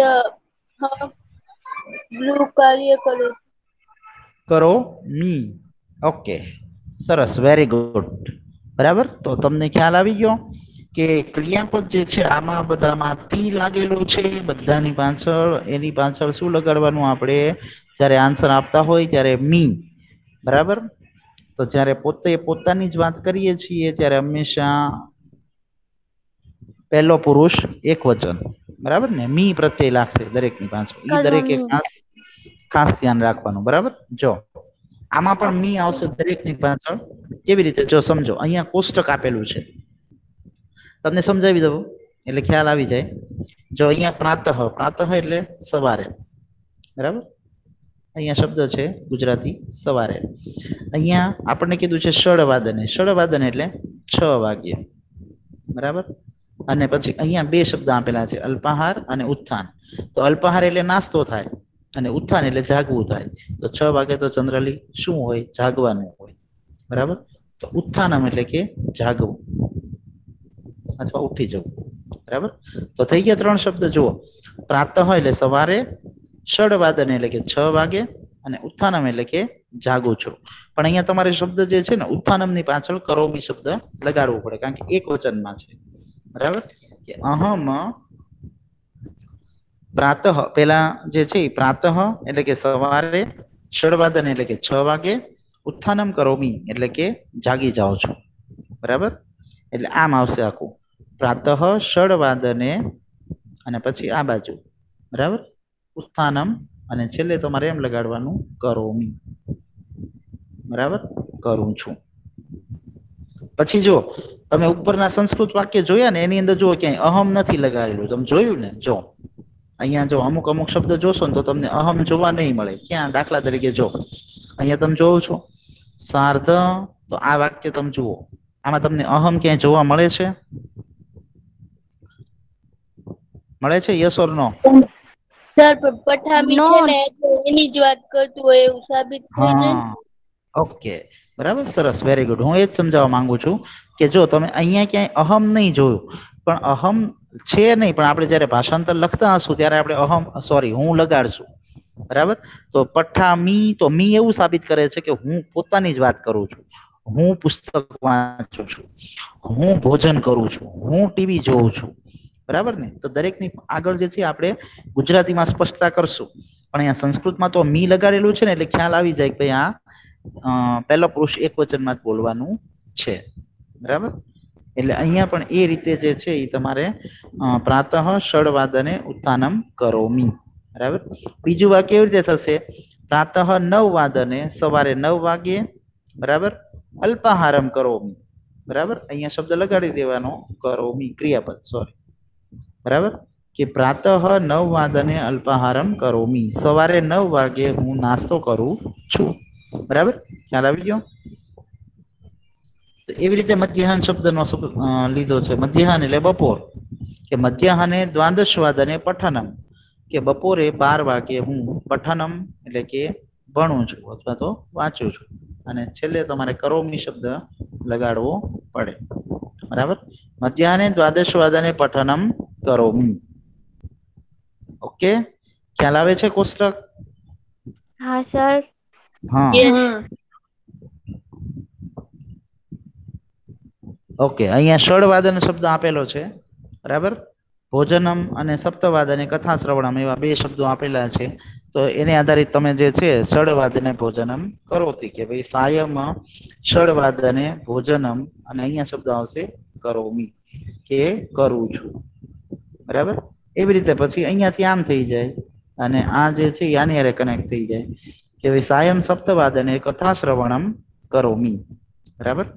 ગૃહ કાર્ય કરો મી. ઓકે, સરસ, વેરી ગુડ, બરાબર? તો તમને ખ્યાલ આવી ગયો કે ક્રિયાપદ જે છે આમાં બધામાં તી લાગેલું છે. બધાની પાછળ, એની પાછળ શું લગાડવાનું આપણે જ્યારે આન્સર આપતા હોય ત્યારે? મી, બરાબર? તો જ્યારે પોતે પોતાની જ વાત કરીએ છીએ ત્યારે હંમેશા પહેલો પુરુષ એક વચન, બરાબર ને? મી પ્રત્યય લાગશે દરેકની પાછળ. એ દરેકે ખાસ ધ્યાન રાખવાનું, બરાબર? જો આમાં પણ મી આવશે દરેકની પાછળ. કેવી રીતે? જો સમજો, અહીંયા કોષ્ટક આપેલું છે, તમને સમજાવી દઉં એટલે ખ્યાલ આવી જાય. જો અહીંયા પ્રાતઃ, પ્રાતઃ એટલે સવારે, બરાબર? અહીંયા શબ્દ છે ગુજરાતી સવારે. અહીંયા આપણને કીધું છે ષડવાદને. ષડવાદન એટલે 6 વાગ્યે, બરાબર? અને પછી અહીંયા 2 શબ્દ આપેલા છે, અલ્પાહાર અને ઉત્થાન. તો અલ્પાહાર એટલે નાસ્તો થાય અને ઉત્થાન એટલે જાગવું થાય. તો 6 વાગે તો જનરલી શું હોય? જાગવાનું હોય, બરાબર? તો ઉત્થાનમ એટલે કે જાગવું અથવા ઉઠી જવું, બરાબર? તો થઈ ગયા 3 શબ્દ. જુઓ, પ્રાતઃ એટલે સવારે, ષડવાદન એટલે કે 6 વાગે, અને ઉત્થાનમ એટલે કે જાગું છું. પણ અહીંયા તમારે શબ્દ જે છે ને ઉત્થાનમની પાછળ કરોમી શબ્દ લગાડવું પડે, કારણ કે એક વચનમાં છે, બરાબર? કે અહમ પ્રાતઃ, પેલા જે છે પ્રાતઃ એટલે કે સવારે, ષડવાદન એટલે કે 6 વાગે, ઉત્થાનમ કરોમી એટલે કે જાગી જાઓ છો, બરાબર, એટલે આમ આવશે આખું પ્રાતઃ ષડવાદને અને પછી આ બાજુ બરાબર ઉત્થાનમ અને છેલ્લે તમારે એમ લગાડવાનું કરોમી બરાબર કરું છું. પછી જો તમે ઉપરના સંસ્કૃત વાક્ય જોયા ને એની અંદર જો ક્યાંય અહમ નથી લગાડેલું, તમે જોયું ને, જો અહીંયા જો અમુક અમુક શબ્દ જોશો ને તો તમને અહમ જોવા નહીં મળે. ક્યાં? દાખલા તરીકે જો અહીંયા તમે જોવો છો સાર્ધ, તો આ વાક્ય તમે જુઓ, આમાં તમને અહમ ક્યાંય જોવા મળે છે? મળે છે? Yes or no? સર પણ પઠામી નો. છે ને એટલે એની જ વાત કરતું હોય એવું સાબિત થઈ જાય ને. હા, ઓકે, બરાબર, સરસ, વેરી ગુડ. હું એ જ સમજાવવા માંગુ છું કે જો તમે અહીંયા ક્યાંય અહમ નહીં જોયું, પણ અહમ છે નહીં, પણ આપણે જ્યારે ભાષાંતર લખતા હશું ત્યારે આપણે અહમ સોરી હું લગાડશું. બરાબર, તો પઠામી, તો મી એવું સાબિત કરે છે કે હું પોતાની જ વાત કરું છું, હું પુસ્તક વાંચું છું, હું ભોજન કરું છું, હું ટીવી જોઉં છું. બરાબર ને? તો દરેકની આગળ જે છે આપણે ગુજરાતીમાં સ્પષ્ટતા કરશું, પણ અહીંયા સંસ્કૃતમાં તો મી લગાડેલું છે ને એટલે ખ્યાલ આવી જાય કે ભાઈ આ પહેલો પુરુષ એક વચનમાં જ બોલવાનું છે. બરાબર, એટલે અહીંયા પણ એ રીતે જે છે એ તમારે પ્રાતઃ ષડવાદને ઉત્થાનમ કરોમી. બરાબર, બીજું વાક્ય કેવી રીતે થશે? પ્રાતઃ 9 વાદને, સવારે 9 વાગ્યે. બરાબર, અલ્પાહારમ કરોમી. બરાબર, અહીંયા શબ્દ લગાડી દેવાનો, કરોમી ક્રિયાપદ, સોરી. બરાબર, કે પ્રાતઃ 9 વાદને અલ્પાહારમ કરોમી, સવારે 9 વાગે હું નાસ્તો કરું છું. બરાબર, ખ્યાલ આવી ગયો? તો એવી રીતે મધ્યાહન શબ્દનો લીધો છે. મધ્યાહન એટલે બપોર, કે મધ્યાહને દ્વાદશ વાદને પઠનમ, કે બપોરે 12 વાગે હું પઠનમ એટલે કે ભણું છું અથવા તો વાંચું છું. અને છેલ્લે તમારે કરોમી શબ્દ લગાડવો પડે. બરાબર, મધ્યાહને દ્વાદશ વાદને પઠનમ કરોમી. ઓકે, ખ્યાલ આવે છે કોષ્ટક? હા સર. હા, Yes. ઓકે, અહીંયા ષડવાદન શબ્દ આપેલો છે. બરાબર, ભોજનમ અને સપ્તવાદને કથા શ્રવણમ એવા બે શબ્દો આપેલા છે. તો એને આધારિત તમે જે છે ષડવાદને ભોજનમ કરોતી, કે ભાઈ સાયમ ષડવાદને ભોજનમ, અને અહીંયા શબ્દ આવશે કરોમી, કે કરું છું. બરાબર, એવી રીતે પછી અહીંયાથી આમ થઈ જાય અને આ જે છે આની હારે કનેક્ટ થઈ જાય કે ભાઈ સાયમ સપ્તવાદને કથા શ્રવણમ કરોમી. બરાબર,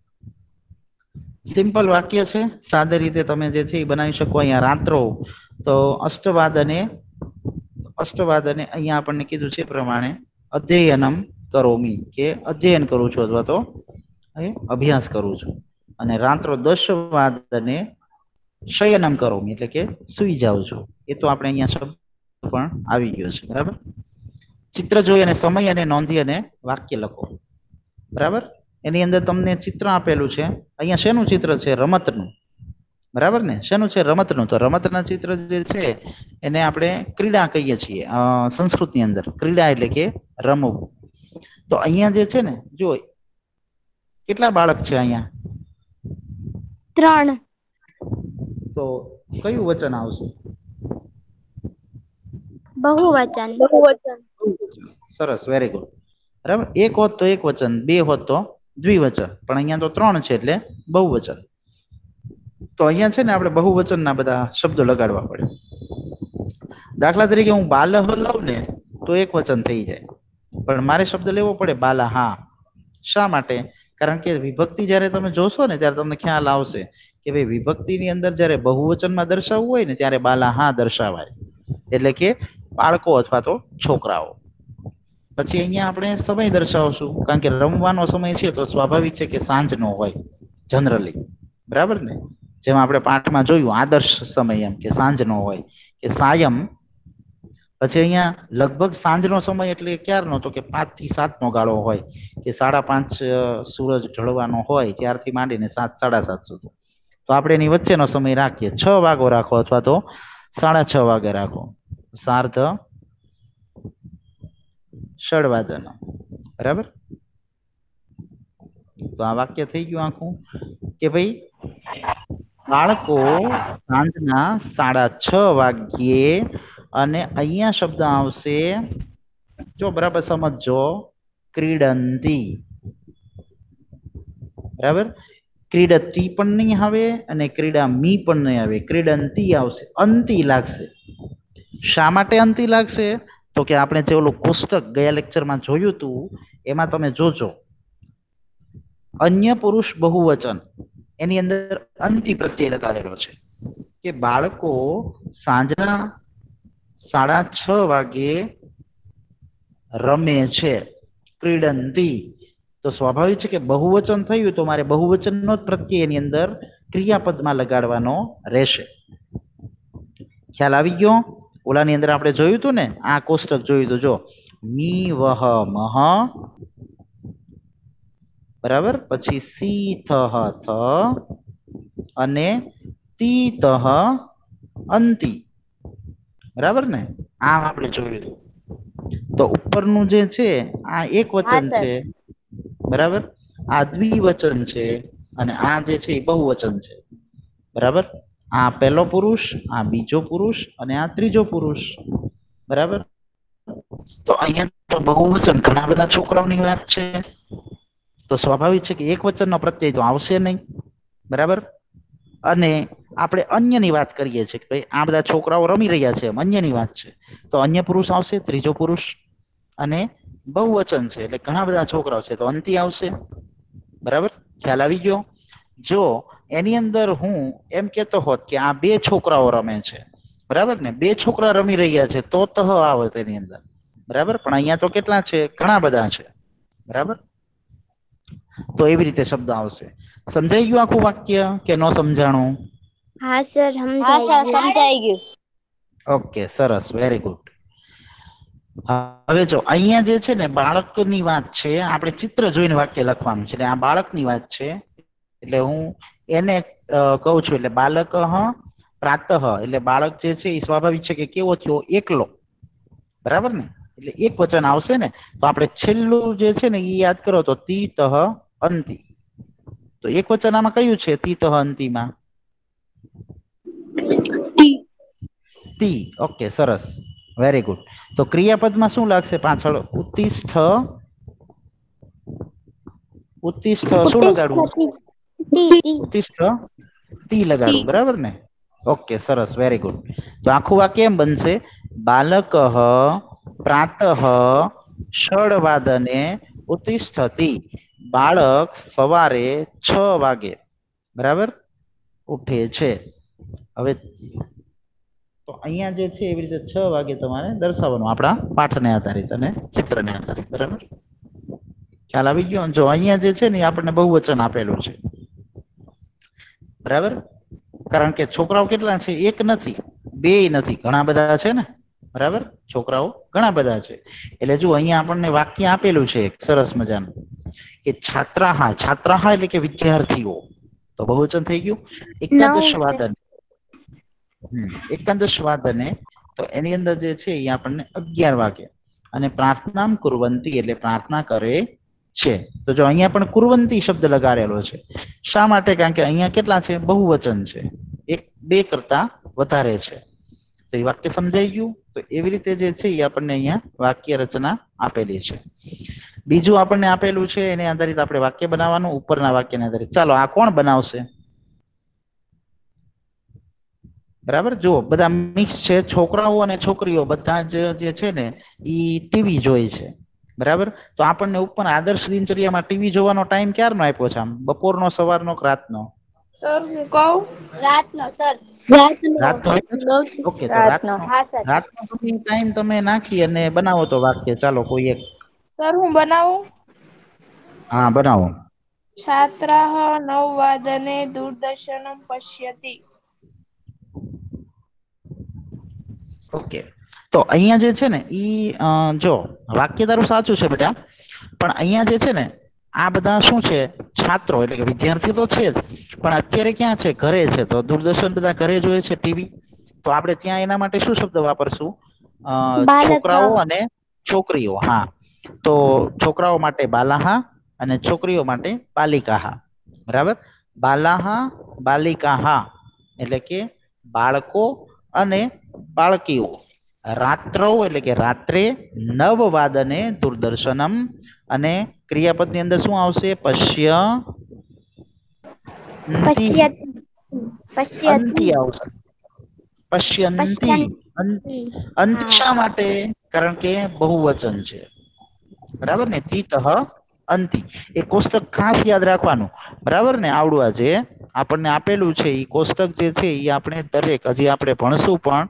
સિમ્પલ વાક્ય છે, સાદી રીતે તમે જે છે એ બનાવી શકો. અહીંયા રાત્રો, તો અષ્ટવાદને અહીંયા આપણને કીધું છે પ્રમાણે અધ્યયનમ કરોમી, કે અધ્યયન કરું છું અથવા તો અભ્યાસ કરું છું. અને રાત્રો 10 વાદને શયનમ કરોમી એટલે કે સુઈ જાઉં છું. એ તો આપણે અહીંયા શબ્દ પણ આવી ગયો છે. બરાબર, ચિત્ર જોઈ અને સમય અને નોંધી અને વાક્ય લખો. બરાબર, એની અંદર તમને ચિત્ર આપેલું છે. અહીંયા શેનું ચિત્ર છે? રમતનું. બરાબર ને? શેનું છે? રમતનું. તો રમતના ચિત્ર જે છે એને આપણે ક્રીડા કહીએ છીએ સંસ્કૃતની અંદર. ક્રીડા એટલે કે રમવું. તો અહીંયા જે છે ને, જો કેટલા બાળક છે અહીંયા? 3. તો કયું વચન આવશે? બહુવચન. સરસ, વેરી ગુડ. બરાબર, એક હોત તો એક વચન, બે હોત તો દ્વિવચન, પણ અહીંયા તો 3 છે એટલે બહુવચન. તો અહીંયા છે ને આપણે બહુવચનના બધા શબ્દો લગાડવા પડે. દાખલા તરીકે હું બાલહ લઉં ને તો એક વચન થઈ જાય, પણ મારે શબ્દ લેવો પડે બાલાહા. શા માટે? કારણ કે વિભક્તિ જ્યારે તમે જોશો ને ત્યારે તમને ખ્યાલ આવશે કે ભાઈ વિભક્તિની અંદર જ્યારે બહુવચનમાં દર્શાવવું હોય ને ત્યારે બાલાહા દર્શાવાય, એટલે કે બાળકો અથવા તો છોકરાઓ. પછી અહીંયા આપણે સમય દર્શાવશું, કારણ કે રમવાનો સમય છે તો સ્વાભાવિક છે કે સાંજનો હોય જનરલી. બરાબર ને? જેમાં આપણે પાઠમાં જોયું આદર્શ સમય એમ કે સાંજનો હોય, કે સાયમ. પછી અહીંયા લગભગ સાંજનો સમય એટલે ક્યારનો? તો કે 5 થી 7 નો ગાળો હોય, કે 5:30 સૂરજ ઢળવાનો હોય ત્યારથી માંડીને 7, 7:30 સુધી. તો આપણે એની વચ્ચેનો સમય રાખીએ, 6 વાગો રાખો અથવા તો 6:30 વાગે રાખો. સાર્ધ ષડવાદન. બરાબર, તો આ વાક્ય થઈ ગયું આખું કે ભાઈ બાળકો સાંજના 6:30 વાગ્યે, અને અહીંયા શબ્દ આવશે, જો બરાબર સમજજો, ક્રીડંતી. બરાબર, ક્રીડતી પણ નહીં આવે અને ક્રીડામી પણ નહીં આવે, ક્રીડંતી આવશે, અંતી લાગશે. શા માટે અંતી લાગશે? તો કે આપણે જે ઓલું કોષ્ટક ગયા લેક્ચરમાં જોયું હતું એમાં તમે જોજો, અન્ય પુરુષ બહુવચન એની અંદર અંતિ પ્રત્યય લગાડેલો છે કે બાળકો સાંજના 6:30 વાગે રમે છે, ક્રીડંતી. તો સ્વાભાવિક છે કે બહુવચન થયું તો મારે બહુવચનનો જ પ્રત્યય એની અંદર ક્રિયાપદમાં લગાડવાનો રહેશે. ખ્યાલ આવી ગયો? ઓલાની અંદર આપણે જોયું હતું ને, આ કોષ્ટક જોયું હતું, જો મી વહ મહ, બરાબર, પછી સી થ થ અને તી તહ અંતિ, બરાબર ને? આમ આપણે જોયું હતું. તો ઉપરનું જે છે આ એક વચન છે, બરાબર, આ દ્વિવચન છે અને આ જે છે એ બહુવચન છે, બરાબર. આ પહેલો પુરુષ, આ બીજો પુરુષ અને આ ત્રીજો પુરુષ, બરાબર. તો અહીંયા તો બહુવચન ઘણા બધા છોકરાઓની વાત છે, તો સ્વાભાવિક છે કે એક વચનનો પ્રત્યય તો આવશે નહીં, બરાબર. અને આપણે અન્યની વાત કરીએ છીએ કે ભાઈ આ બધા છોકરાઓ રમી રહ્યા છે, એમ અન્યની વાત છે, તો અન્ય પુરુષ આવશે, ત્રીજો પુરુષ, અને બહુવચન છે એટલે ઘણા બધા છોકરાઓ છે તો અંતિ આવશે, બરાબર. ખ્યાલ આવી ગયો? જો એની અંદર હું એમ કેતો હોત કે આ બે છોકરાઓ રમે છે, બરાબર ને, બે છોકરા રમી રહ્યા છે તો તહ આવે તેની અંદર, બરાબર. પણ અહીંયા તો કેટલા છે? ઘણા બધા છે, બરાબર. તો એવી રીતે શબ્દ આવશે. સમજાઈ ગયું આખું વાક્ય કે ન સમજાણું? હા સર, હા સર, સમજાઈ ગયું. ઓકે, સરસ, વેરી ગુડ. હવે જો અહીંયા જે છે ને બાળકની વાત છે, આપણે ચિત્ર જોઈને વાક્ય લખવાનું છે. એટલે આ બાળકની વાત છે એટલે હું એને કહું છું, એટલે બાલક પ્રાતઃ, એટલે બાળક જે છે એ સ્વાભાવિક છે કે કેવો થયો? એકલો, બરાબર ને? એટલે એક વચન આવશે ને, તો આપણે છેલ્લું જે છે ને એ યાદ કરો તો તી તહ અંતિ. તો એક વચન આમાં કયું છે? તી તહ અંતિમાં તી. ઓકે, સરસ, વેરી ગુડ. તો ક્રિયાપદમાં શું લાગશે પાછળ? ઉત્તિષ્ઠ. ઉત્તિષ્ઠ શું લગાડવું? ઉત્તિષ્ઠ તી લગાડવું, બરાબર ને? ઓકે, સરસ, વેરી ગુડ. તો આખું વાક્ય એમ બનશે, બાલક પ્રાતઃ 6 વાદને ઉત્તિષ્ઠતિ. બાળક સવારે 6 વાગે, બરાબર, ઉઠે છે. હવે તો અહીંયા જે છે એવી રીતે 6 વાગે તમારે દર્શાવવાનું આપણા પાઠને આધારિત અને ચિત્રને આધારિત, બરાબર. ખ્યાલ આવી ગયો? જો અહીંયા જે છે ને આપણને બહુવચન આપેલું છે, બરાબર. કારણ કે છોકરાઓ કેટલા છે? એક નથી, બે નથી, ઘણા બધા છે ને, બરાબર. છોકરાઓ ઘણા બધા છે. એટલે જો અહીંયા આપણને વાક્ય આપેલું છે એક સરસ મજાનું કે છાત્રાહા. છાત્રાહા એટલે કે વિદ્યાર્થીઓ, તો બહુવચન થઈ ગયું. એકાદશ વાદન, એકાદશ વાદને, તો એની અંદર જે છે એ આપણને 11 વાગે. અને પ્રાર્થનામ કુર્વંતી એટલે પ્રાર્થના કરે છે. તો જો અહીંયા પણ કુર્વંતી શબ્દ લગાડેલો છે. શા માટે? કારણ કે અહીંયા કેટલા છે? બહુવચન છે, એક બે કરતા વધારે છે. તો એ વાક્ય સમજાઈ ગયું? તો એવી રીતે જે છે એ આપણને અહીંયા વાક્ય રચના આપેલી છે. બીજું આપણને આપેલું છે એને આધારિત આપણે વાક્ય બનાવવાનું, ઉપરના વાક્યને આધારિત. ચાલો, આ કોણ બનાવશે? બરાબર. જો બધા મિક્સ છે, છોકરાઓ અને છોકરીઓ બધા જ જે છે ને એ ટીવી જોઈ છે, બરાબર. તો આપણને ઉપર આદર્શ દિનચર્યામાં ટીવી જોવાનો ટાઈમ ક્યારનો આપ્યો છે? આમ બપોરનો, સવારનો કે રાતનો? સર હું કહું? રાતનો સર. રાતનો. ઓકે, તો રાતનો. રાતનો ટાઈમ તમે નાખી અને બનાવો તો વાક્ય. ચાલો, કોઈ એક. સર હું બનાવું? હા, બનાવો. છાત્રાः 9 વાદને દૂરદર્શનમ પશ્યતિ. ઓકે, તો અહીંયા જે છે ને ઈ જો વાક્ય તારું સાચું છે બેટા, પણ અહીંયા જે છે ને આ બધા શું છે? છાત્રો એટલે કે વિદ્યાર્થી તો છે જ, પણ અત્યારે ક્યાં છે? ઘરે છે. તો દૂરદર્શન બધા ઘરે જોઈએ છે, ટીવી. તો આપણે ત્યાં એના માટે શું શબ્દ વાપરશું? છોકરાઓ અને છોકરીઓ. હા, તો છોકરાઓ માટે બાલાહા અને છોકરીઓ માટે બાલિકાહા, બરાબર. બાલાહા બાલિકાહા એટલે કે બાળકો અને બાળકીઓ. રાત્રો એટલે કે રાત્રે 9 વાદને દૂરદર્શનમ. અને ક્રિયાપદની અંદર શું આવશે? પશ્ય पश्यति पश्यति અંતિ આવશે. પશ્યંતી. पश्यन्ति અંતિ हाँ શા માટે? કારણ કે બહુવચન છે, બરાબર ને. તીતઃ અંતિ એ કોષ્ટક ખાસ યાદ રાખવાનું, બરાબર ને. આવડવા જે આપણને આપેલું છે એ કોષ્ટક જે છે એ આપણે દરેક હજી આપણે ભણશું પણ,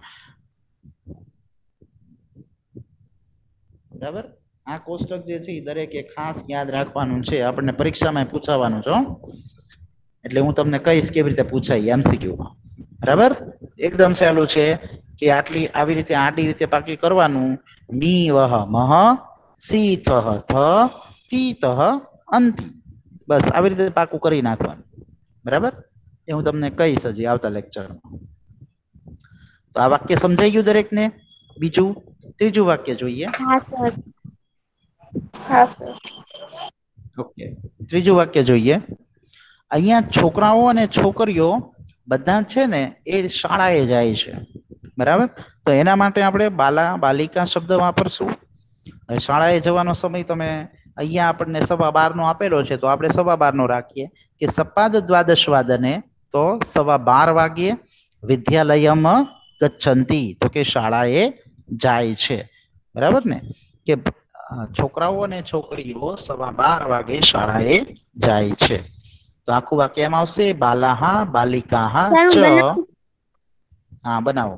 બરાબર. આ કોષ્ટક જે છે એ દરેકે ખાસ યાદ રાખવાનું છે, આપણને પરીક્ષામાં પૂછાવાનું છે હો. એટલે હું તમને કહીશ કેવી રીતે પૂછાય MCQ માં, બરાબર. એકદમ સહેલું છે કે આટલી આવી રીતે આડી રીતે પાકી કરવાનું. મી વહ મહ સી થહ થ તી તહ અંતિ, બસ આવી રીતે પાકું કરી નાખવાનું, બરાબર. એ હું તમને કહીશ હજી આવતા લેક્ચરમાં. તો આ વાક્ય સમજાઈ ગયું દરેકને? બીજું ત્રીજું વાક્ય જોઈએ. हाँ सर हाँ सर। ઓકે, ત્રીજું વાક્ય જોઈએ. અહીંયા છોકરાઓ અને છોકરીઓ બધા છે ને એ શાળાએ જાય છે, બરાબર. તો એના માટે આપણે બાલા બાલિકા શબ્દ વાપરશું. હવે શાળાએ જવાનો સમય તમે અહીંયા આપણને 12:15 નો આપેલો છે, તો આપણે 12:15 નો રાખીએ કે સપાદ દ્વાદશ વાદને, તો 12:15 વાગ્યે વિદ્યાલયમ ગચ્છન્તિ, તો કે શાળાએ જાય છે, બરાબર ને. કે છોકરાઓ અને છોકરીઓ 12:15 વાગે શાળાએ જાય છે. તો આખું વાક્ય એમ આવશે બાલાહા બાલિકાહા सर ચ. मैं बनाऊं? હા બનાવો.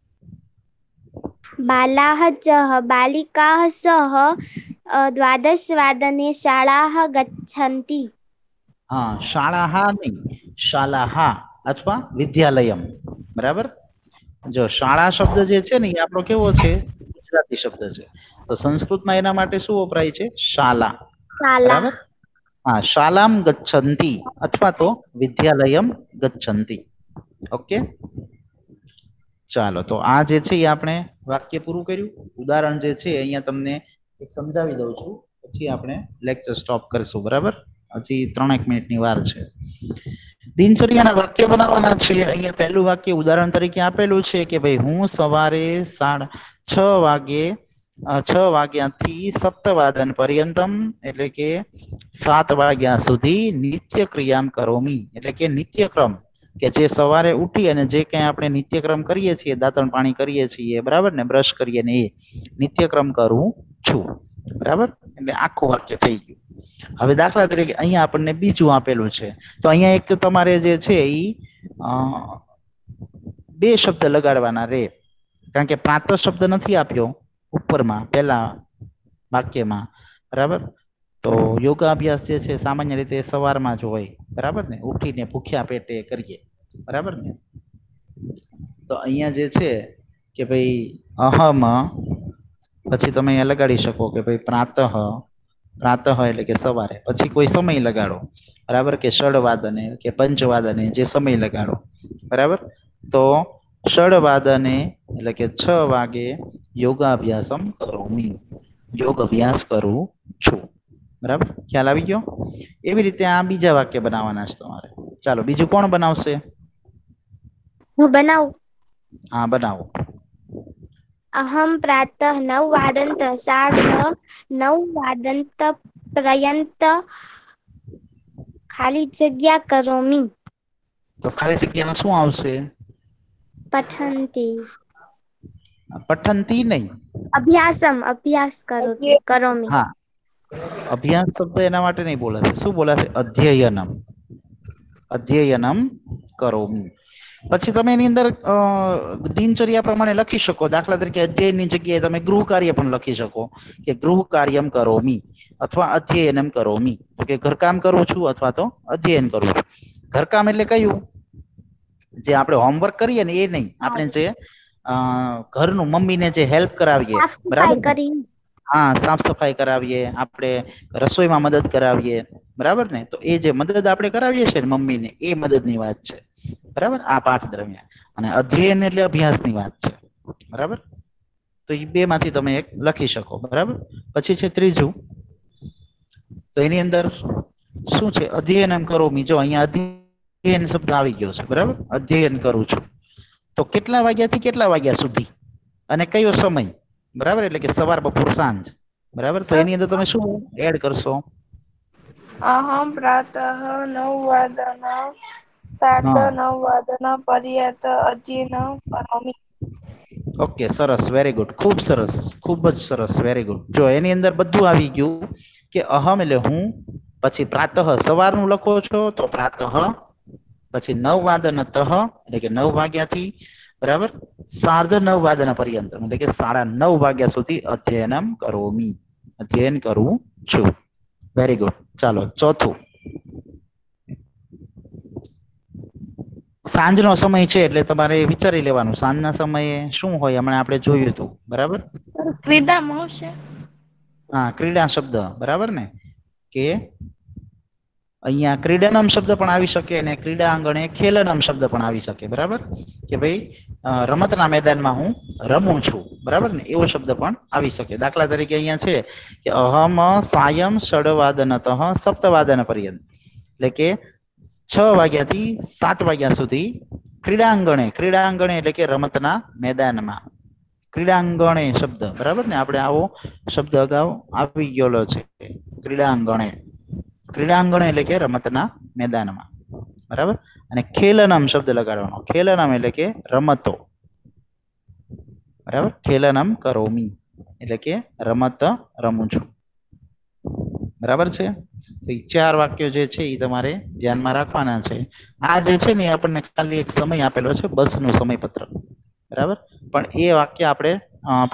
बालाः च बालिकाः सह द्वादशवादने शालाः गच्छन्ति। હા, શાળાહા નહીં, શાલાહા અથવા વિદ્યાલયમ, બરાબર. જો શાળા શબ્દ જે છે ને એ આપણો કેવો છે? ગુજરાતી શબ્દ છે. તો સંસ્કૃતમાં એના માટે શું વપરાય છે? શાલા, शाला બરાબર. હા, શાલામ ગચ્છન્તિ અથવા તો વિદ્યાલયમ ગચ્છન્તિ. ઓકે, ચાલો. તો આ જે છે એ આપણે વાક્ય પૂરું કર્યું. ઉદાહરણ જે છે અહીંયા તમને એક સમજાવી દઉં છું, પછી આપણે લેક્ચર સ્ટોપ કરશું, બરાબર. હજી 3 મિનિટની વાર છે. દિનચર્યાના વાક્ય બનાવવાના છે. અહીંયા પહેલું વાક્ય ઉદાહરણ તરીકે આપેલું છે કે ભાઈ હું સવારે 6:30 વાગે 6 વાગ્યાથી 7 વાદન પર્યંતમ, એટલે કે 7 વાગ્યા સુધી નિત્ય ક્રિયામ કરોમી, એટલે કે નિત્યક્રમ, કે જે સવારે ઉઠી અને જે કંઈ આપણે નિત્યક્રમ કરીએ છીએ, દાંતણ પાણી કરીએ છીએ, બરાબર ને, બ્રશ કરીએ ને, એ નિત્યક્રમ કરું છું, બરાબર. એટલે આખું વાક્ય થઈ ગયું. હવે દાખલા તરીકે અહીંયા આપણને બીજું આપેલું છે, તો અહીંયા એક તમારે જે છે એ 2 શબ્દ લગાડવાના રે, કારણ કે પ્રાત શબ્દ નથી આપ્યો ઉપરમાં પહેલા વાક્યમાં, બરાબર. તો યોગાભ્યાસ જે છે સામાન્ય રીતે સવારમાં જ હોય, બરાબર ને, ઉઠીને ભૂખ્યા પેટે કરીએ, બરાબર ને. તો અહીંયા જે છે કે ભાઈ અહમ, પછી તમે અહીંયા લગાડી શકો કે ભાઈ પ્રાતઃ, પ્રાતઃ એટલે કે સવારે, પછી કોઈ સમય લગાડો, બરાબર, કે 6 વાદને કે 5 વાદને, જે સમય લગાડો, બરાબર. તો 6 વાદને એટલે કે 6 વાગે યોગાભ્યાસમ કરોમી, યોગ અભ્યાસ કરું છું, બરાબર. ખ્યાલ આવી ગયો? એવી રીતે આ બીજા વાક્ય બનાવવાના છે તમારે. ચાલો, બીજું કોણ બનાવશે? હું બનાવું? હા, બનાવો. अहम प्रातः 9 सार्ध 9 पर्यंत खाली जग्या करोमि। તો ખાલી જગ્યામાં શું આવશે? पठन्ति પઠંતી નહીં, अभ्यासम अभ्यास करोमि। હા, અભ્યાસ શબ્દ એના માટે નહીં બોલાશે. શું બોલાશે? અધ્યયનમ, અધ્યયનમ કરોમી. પછી તમે એની અંદર દિનચર્યા પ્રમાણે લખી શકો. દાખલા તરીકે અધ્યયનની જગ્યાએ તમે ગૃહ કાર્ય પણ લખી શકો કે ગૃહ કાર્યમ કરોમી અથવા અધ્યયનમ કરોમી, તો કે ઘરકામ કરું છું અથવા તો અધ્યયન કરું છું. ઘરકામ એટલે કયું? જે આપણે હોમવર્ક કરીએ ને એ નહીં, આપણે જે ઘરનું મમ્મીને જે હેલ્પ કરાવીએ, બરાબર. હા, સાફ સફાઈ કરાવીએ, આપણે રસોઈમાં મદદ કરાવીએ, બરાબર ને. તો એ જે મદદ આપણે કરાવીએ છીએ ને મમ્મીને, એ મદદની વાત છે, બરાબર, આ પાઠ દરમિયાન. અને અધ્યયન એટલે અભ્યાસની વાત છે, બરાબર. તો એ 2 માંથી તમે એક લખી શકો, બરાબર. પછી છે ત્રીજું, તો એની અંદર શું છે? અધ્યયનમ કરોમી. જો અહીંયા અધ્યયન શબ્દ આવી ગયો છે, બરાબર. અધ્યયન કરું છું. તો કેટલા વાગ્યાથી કેટલા વાગ્યા સુધી અને કયો સમય, બરાબર, એટલે કે સવાર, બપોર, સાંજ, બરાબર. તો એની અંદર તમે શું એડ કરશો? અહમ પ્રાતઃ 9 વાદન सार्धनववादन पर्यन्त अध्ययनं करोमि. ઓકે, સરસ, વેરી ગુડ, ખૂબ સરસ, ખૂબ જ સરસ, વેરી ગુડ. જો એની અંદર બધું આવી ગયું કે અહમ એટલે હું, પછી પ્રાતઃ સવારનું લખો છો તો પ્રાતઃ, પછી 9 વાદનતઃ એટલે કે 9 વાગ્યાથી, બરાબર, સાર્ધ 9 વાદન પર્યંત એટલે કે 9:30 વાગ્યા સુધી અધ્યયનમ કરોમી, અધ્યયન કરું છું. Very good. ચાલો ચોથું, સાંજનો સમય છે એટલે તમારે વિચારી લેવાનું સાંજના સમયે શું હોય. હમણાં આપણે જોયું હતું, બરાબર. ક્રીડામાં આવશે. હા, ક્રીડા શબ્દ, બરાબર ને, કે અહીંયા ક્રીડાનામ શબ્દ પણ આવી શકે અને ક્રીડા આંગણે ખેલનામ શબ્દ પણ આવી શકે, બરાબર, કે ભાઈ રમતના મેદાનમાં હું રમું છું, બરાબર ને, એવો શબ્દ પણ આવી શકે. દાખલા તરીકે અહીંયા છે કે અહમ સાયમ ષડવાદનતઃ સપ્તવાદન પર્યંત એટલે કે 6 વાગ્યાથી 7 વાગ્યા સુધી ક્રીડાંગણે, ક્રીડાંગણે એટલે કે રમતના મેદાનમાં, ક્રીડાંગણે શબ્દ, બરાબર ને, આપણે આવો શબ્દ અગાઉ આવી ગયેલો છે, ક્રીડાંગણે. ક્રીડાંગણે એટલે કે રમતના મેદાનમાં, બરાબર. અને ખેલનામ શબ્દ લગાડવાનો, ખેલનામ એટલે કે રમતો, બરાબર, ખેલનામ કરોમી એટલે કે રમત રમું છું, બરાબર છે. તો એ 4 વાક્યો જે છે એ તમારે ધ્યાનમાં રાખવાના છે. આ જે છે ને આપણને ખાલી એક સમય આપેલો છે, બસનું સમયપત્રક, બરાબર, પણ એ વાક્ય આપણે